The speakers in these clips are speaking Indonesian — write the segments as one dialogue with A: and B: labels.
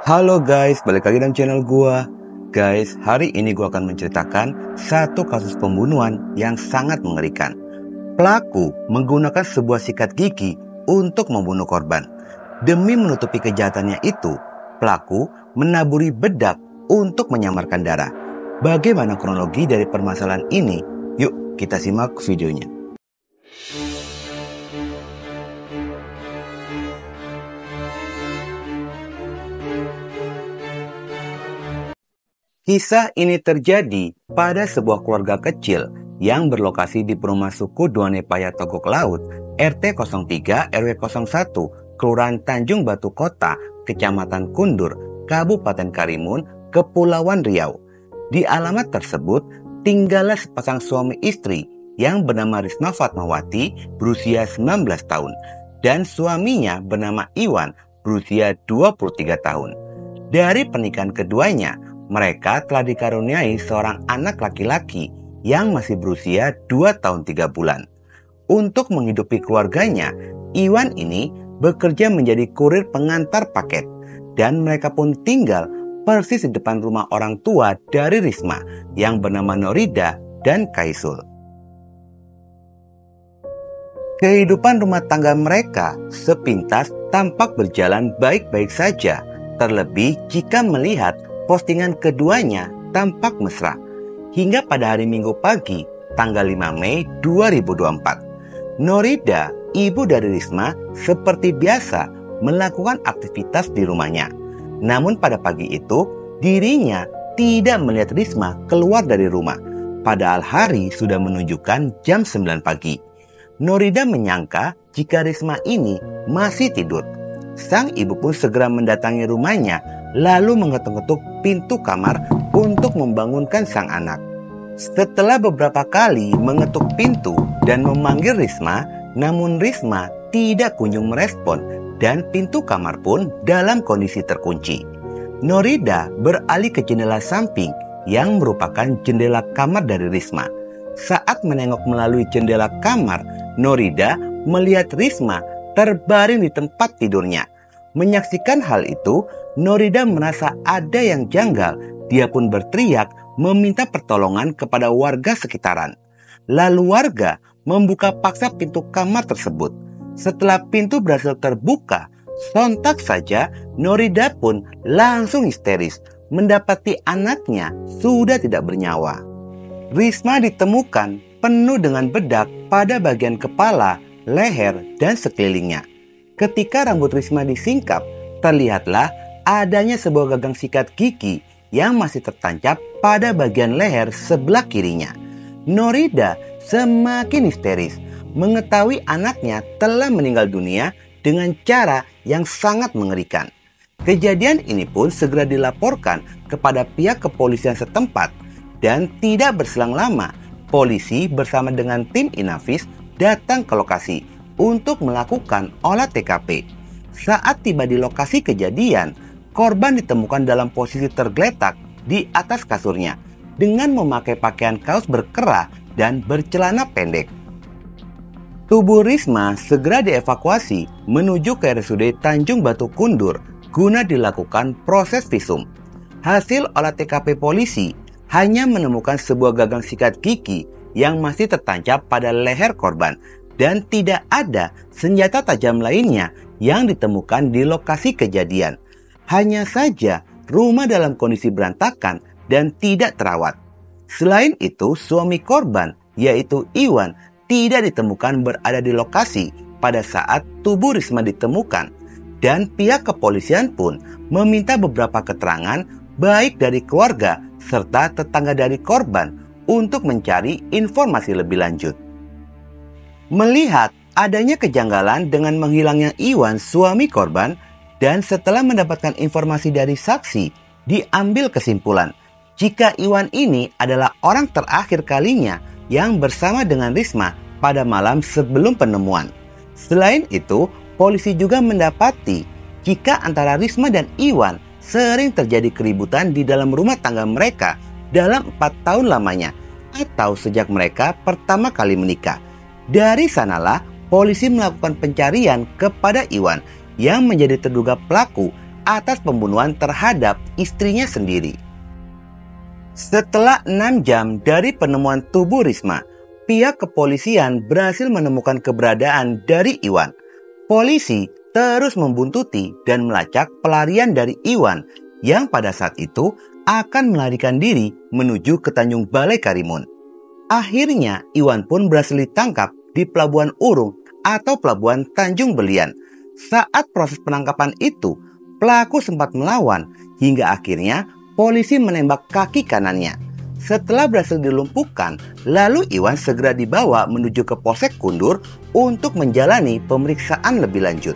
A: Halo guys, balik lagi dalam channel gua. Guys, hari ini gua akan menceritakan satu kasus pembunuhan yang sangat mengerikan. Pelaku menggunakan sebuah sikat gigi untuk membunuh korban. Demi menutupi kejahatannya itu, pelaku menaburi bedak untuk menyamarkan darah. Bagaimana kronologi dari permasalahan ini? Yuk kita simak videonya. Kisah ini terjadi pada sebuah keluarga kecil yang berlokasi di perumahan suku Duanepaya Togok Laut, RT 03 RW 01, Kelurahan Tanjung Batu Kota, Kecamatan Kundur, Kabupaten Karimun, Kepulauan Riau. Di alamat tersebut tinggallah sepasang suami istri yang bernama Risma Fatmawati berusia 19 tahun dan suaminya bernama Iwan berusia 23 tahun. Dari pernikahan keduanya, mereka telah dikaruniai seorang anak laki-laki yang masih berusia 2 tahun 3 bulan. Untuk menghidupi keluarganya, Iwan ini bekerja menjadi kurir pengantar paket dan mereka pun tinggal persis di depan rumah orang tua dari Risma yang bernama Norida dan Kaisul. Kehidupan rumah tangga mereka sepintas tampak berjalan baik-baik saja, terlebih jika melihat postingan keduanya tampak mesra. Hingga pada hari Minggu pagi, tanggal 5 Mei 2024, Norida, ibu dari Risma, seperti biasa melakukan aktivitas di rumahnya. Namun pada pagi itu, dirinya tidak melihat Risma keluar dari rumah. Padahal hari sudah menunjukkan jam 9 pagi. Norida menyangka jika Risma ini masih tidur. Sang ibu pun segera mendatangi rumahnya lalu mengetuk-ketuk pintu kamar untuk membangunkan sang anak. Setelah beberapa kali mengetuk pintu dan memanggil Risma, namun Risma tidak kunjung merespon dan pintu kamar pun dalam kondisi terkunci. Norida beralih ke jendela samping yang merupakan jendela kamar dari Risma. Saat menengok melalui jendela kamar, Norida melihat Risma terbaring di tempat tidurnya. Menyaksikan hal itu, Norida merasa ada yang janggal. Dia pun berteriak meminta pertolongan kepada warga sekitaran. Lalu warga membuka paksa pintu kamar tersebut. Setelah pintu berhasil terbuka, sontak saja Norida pun langsung histeris mendapati anaknya sudah tidak bernyawa. Risma ditemukan penuh dengan bedak pada bagian kepala, leher, dan sekelilingnya. Ketika rambut Risma disingkap, terlihatlah adanya sebuah gagang sikat gigi yang masih tertancap pada bagian leher sebelah kirinya. Norida semakin histeris mengetahui anaknya telah meninggal dunia dengan cara yang sangat mengerikan. Kejadian ini pun segera dilaporkan kepada pihak kepolisian setempat dan tidak berselang lama, polisi bersama dengan tim Inavis datang ke lokasi untuk melakukan olah TKP. Saat tiba di lokasi kejadian, korban ditemukan dalam posisi tergeletak di atas kasurnya dengan memakai pakaian kaos berkerah dan bercelana pendek. Tubuh Risma segera dievakuasi menuju ke RSUD Tanjung Batu Kundur guna dilakukan proses visum. Hasil olah TKP polisi hanya menemukan sebuah gagang sikat gigi yang masih tertancap pada leher korban dan tidak ada senjata tajam lainnya yang ditemukan di lokasi kejadian. Hanya saja rumah dalam kondisi berantakan dan tidak terawat. Selain itu, suami korban yaitu Iwan tidak ditemukan berada di lokasi pada saat tubuh Risma ditemukan. Dan pihak kepolisian pun meminta beberapa keterangan baik dari keluarga serta tetangga dari korban untuk mencari informasi lebih lanjut. Melihat adanya kejanggalan dengan menghilangnya Iwan, suami korban, dan setelah mendapatkan informasi dari saksi, diambil kesimpulan jika Iwan ini adalah orang terakhir kalinya yang bersama dengan Risma pada malam sebelum penemuan. Selain itu, polisi juga mendapati jika antara Risma dan Iwan sering terjadi keributan di dalam rumah tangga mereka dalam 4 tahun lamanya atau sejak mereka pertama kali menikah. Dari sanalah polisi melakukan pencarian kepada Iwan yang menjadi terduga pelaku atas pembunuhan terhadap istrinya sendiri. Setelah 6 jam dari penemuan tubuh Risma, pihak kepolisian berhasil menemukan keberadaan dari Iwan. Polisi terus membuntuti dan melacak pelarian dari Iwan yang pada saat itu akan melarikan diri menuju ke Tanjung Balai Karimun. Akhirnya Iwan pun berhasil ditangkap di Pelabuhan Urung atau Pelabuhan Tanjung Belian. Saat proses penangkapan itu, pelaku sempat melawan hingga akhirnya polisi menembak kaki kanannya. Setelah berhasil dilumpuhkan, lalu Iwan segera dibawa menuju ke Polsek Kundur untuk menjalani pemeriksaan lebih lanjut.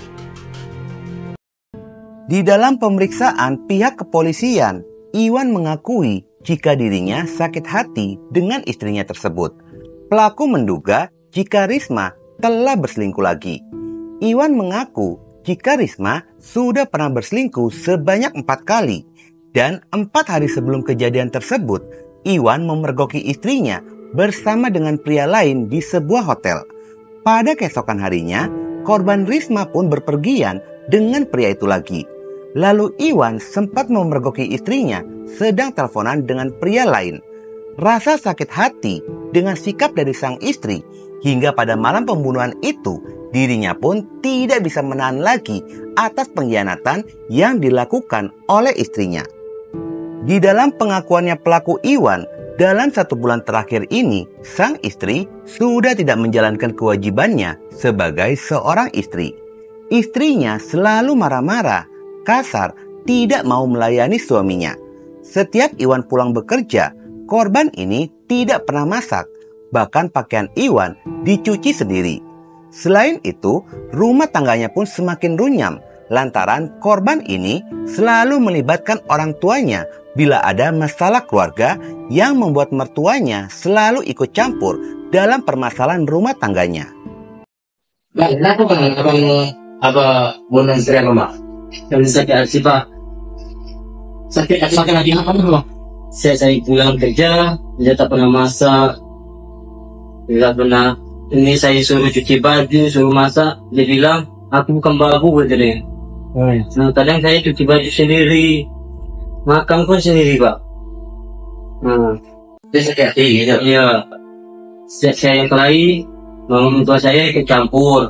A: Di dalam pemeriksaan pihak kepolisian, Iwan mengakui jika dirinya sakit hati dengan istrinya tersebut. Pelaku menduga jika Risma telah berselingkuh lagi. Iwan mengaku jika Risma sudah pernah berselingkuh sebanyak 4 kali. Dan 4 hari sebelum kejadian tersebut, Iwan memergoki istrinya bersama dengan pria lain di sebuah hotel. Pada keesokan harinya, korban Risma pun berpergian dengan pria itu lagi. Lalu Iwan sempat memergoki istrinya sedang teleponan dengan pria lain. Rasa sakit hati dengan sikap dari sang istri hingga pada malam pembunuhan itu, dirinya pun tidak bisa menahan lagi atas pengkhianatan yang dilakukan oleh istrinya. Di dalam pengakuannya pelaku Iwan, dalam 1 bulan terakhir ini, sang istri sudah tidak menjalankan kewajibannya sebagai seorang istri. Istrinya selalu marah-marah, kasar, tidak mau melayani suaminya. Setiap Iwan pulang bekerja, korban ini tidak pernah masak, bahkan pakaian Iwan dicuci sendiri. Selain itu, rumah tangganya pun semakin runyam, lantaran korban ini selalu melibatkan orang tuanya bila ada masalah keluarga yang membuat mertuanya selalu ikut campur dalam permasalahan rumah tangganya.
B: Kenapa abang bunuh istri apa, Mak? Yang sakit hati, Pak. Sakit hati apa, Bang? Saya pulang kerja, dia tak pernah masak. Dia pernah, ini saya suruh cuci baju, suruh masak. Dia bilang, aku bukan babu, katanya. Nah, kadang saya cuci baju sendiri, makan pun sendiri, Pak. Dia sakit hati, gitu? Iya. Saya yang kelahi, orang tua saya ikut campur.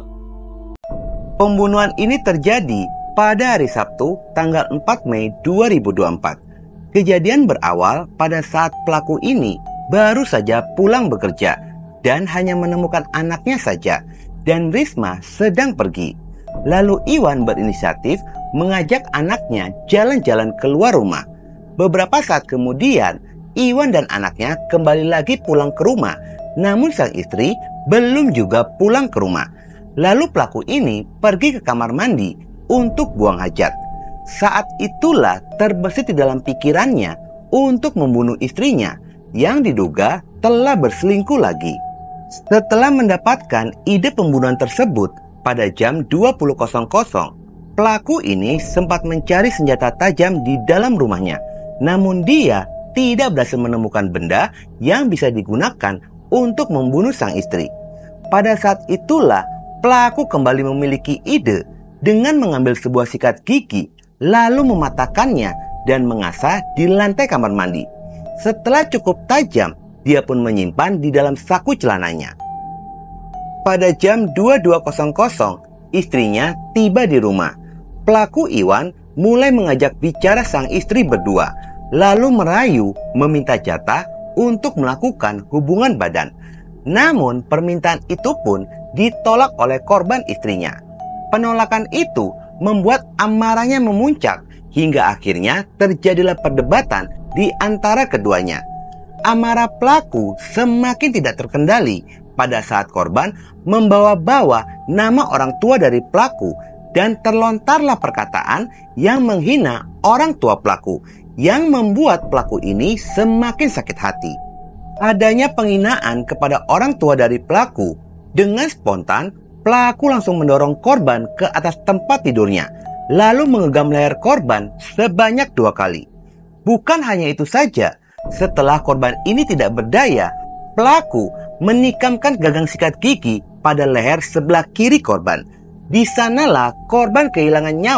A: Pembunuhan ini terjadi pada hari Sabtu, tanggal 4 Mei 2024. Kejadian berawal pada saat pelaku ini baru saja pulang bekerja dan hanya menemukan anaknya saja, dan Risma sedang pergi. Lalu Iwan berinisiatif mengajak anaknya jalan-jalan keluar rumah. Beberapa saat kemudian, Iwan dan anaknya kembali lagi pulang ke rumah, namun sang istri belum juga pulang ke rumah. Lalu pelaku ini pergi ke kamar mandi untuk buang hajat. Saat itulah terbesit di dalam pikirannya untuk membunuh istrinya yang diduga telah berselingkuh lagi. Setelah mendapatkan ide pembunuhan tersebut pada jam 20.00, pelaku ini sempat mencari senjata tajam di dalam rumahnya. Namun dia tidak berhasil menemukan benda yang bisa digunakan untuk membunuh sang istri. Pada saat itulah pelaku kembali memiliki ide dengan mengambil sebuah sikat gigi, lalu mematahkannya dan mengasah di lantai kamar mandi. Setelah cukup tajam, dia pun menyimpan di dalam saku celananya. Pada jam 22.00, istrinya tiba di rumah. Pelaku Iwan mulai mengajak bicara sang istri berdua, lalu merayu meminta jatah untuk melakukan hubungan badan. Namun permintaan itu pun ditolak oleh korban istrinya. Penolakan itu membuat amarahnya memuncak hingga akhirnya terjadilah perdebatan di antara keduanya. Amarah pelaku semakin tidak terkendali pada saat korban membawa-bawa nama orang tua dari pelaku dan terlontarlah perkataan yang menghina orang tua pelaku yang membuat pelaku ini semakin sakit hati. Adanya penghinaan kepada orang tua dari pelaku, dengan spontan pelaku langsung mendorong korban ke atas tempat tidurnya, lalu menggenggam leher korban sebanyak 2 kali. Bukan hanya itu saja, setelah korban ini tidak berdaya, pelaku menikamkan gagang sikat gigi pada leher sebelah kiri korban. Di sanalah korban kehilangan nyawa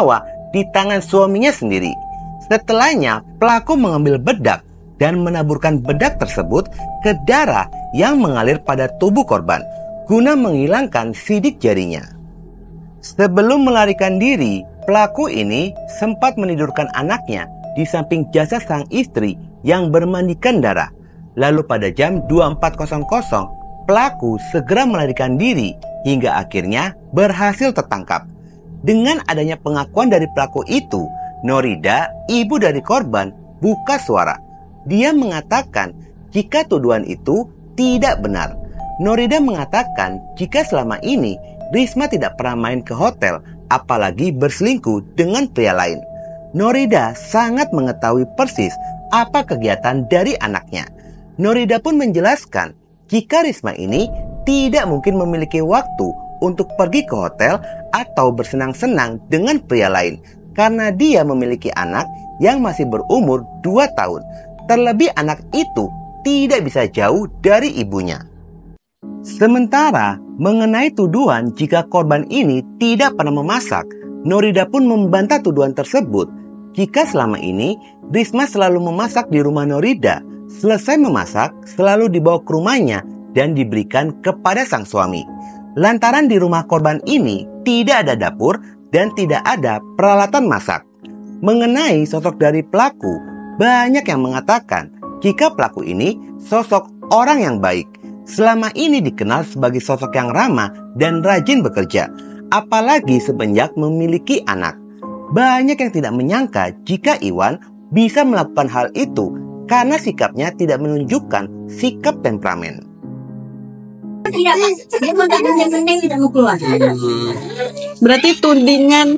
A: di tangan suaminya sendiri. Setelahnya, pelaku mengambil bedak dan menaburkan bedak tersebut ke darah yang mengalir pada tubuh korban guna menghilangkan sidik jarinya. Sebelum melarikan diri, pelaku ini sempat menidurkan anaknya di samping jasad sang istri yang bermandikan darah. Lalu pada jam 24.00, pelaku segera melarikan diri hingga akhirnya berhasil tertangkap. Dengan adanya pengakuan dari pelaku itu, Norida, ibu dari korban, buka suara. Dia mengatakan jika tuduhan itu tidak benar. Norida mengatakan jika selama ini Risma tidak pernah main ke hotel, apalagi berselingkuh dengan pria lain. Norida sangat mengetahui persis apa kegiatan dari anaknya. Norida pun menjelaskan jika Risma ini tidak mungkin memiliki waktu untuk pergi ke hotel atau bersenang-senang dengan pria lain karena dia memiliki anak yang masih berumur 2 tahun. Terlebih anak itu tidak bisa jauh dari ibunya. Sementara mengenai tuduhan jika korban ini tidak pernah memasak, Norida pun membantah tuduhan tersebut. Jika selama ini Risma selalu memasak di rumah Norida, selesai memasak selalu dibawa ke rumahnya dan diberikan kepada sang suami. Lantaran di rumah korban ini tidak ada dapur dan tidak ada peralatan masak. Mengenai sosok dari pelaku, banyak yang mengatakan jika pelaku ini sosok orang yang baik. Selama ini dikenal sebagai sosok yang ramah dan rajin bekerja, apalagi semenjak memiliki anak. Banyak yang tidak menyangka jika Iwan bisa melakukan hal itu karena sikapnya tidak menunjukkan sikap temperamen.
C: Tidak, dia mau tak gendeng-gendeng tidak mau keluar.
D: Berarti tudingan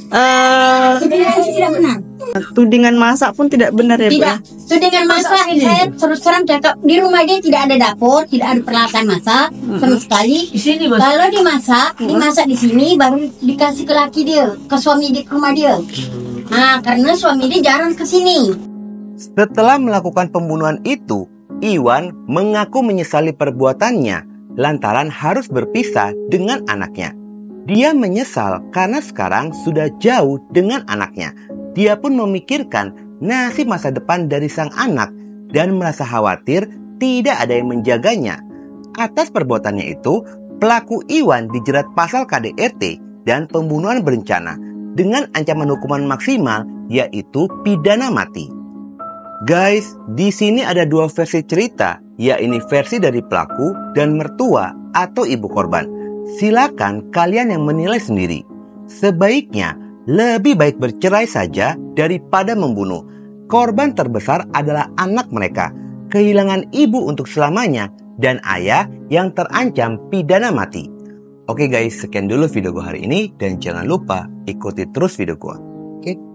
C: Tidak benar.
D: tudingan masak pun tidak benar ya, Bu?
C: Tidak. Tudingan masak, saya terus terang cakap di rumah dia tidak ada dapur, tidak ada peralatan masak sama sekali.
B: Di sini Bos.
C: Kalau dimasak di sini baru dikasih ke laki dia, ke suami dia, ke rumah dia. Nah, karena suami dia jarang ke sini.
A: Setelah melakukan pembunuhan itu, Iwan mengaku menyesali perbuatannya lantaran harus berpisah dengan anaknya. Dia menyesal karena sekarang sudah jauh dengan anaknya. Dia pun memikirkan nasib masa depan dari sang anak dan merasa khawatir tidak ada yang menjaganya. Atas perbuatannya itu, pelaku Iwan dijerat pasal KDRT dan pembunuhan berencana dengan ancaman hukuman maksimal yaitu pidana mati. Guys, di sini ada dua versi cerita, yaitu versi dari pelaku dan mertua atau ibu korban. Silakan kalian yang menilai sendiri. Sebaiknya lebih baik bercerai saja daripada membunuh. Korban terbesar adalah anak mereka, kehilangan ibu untuk selamanya, dan ayah yang terancam pidana mati. Oke guys, sekian dulu video gue hari ini, dan jangan lupa ikuti terus video gue. Oke.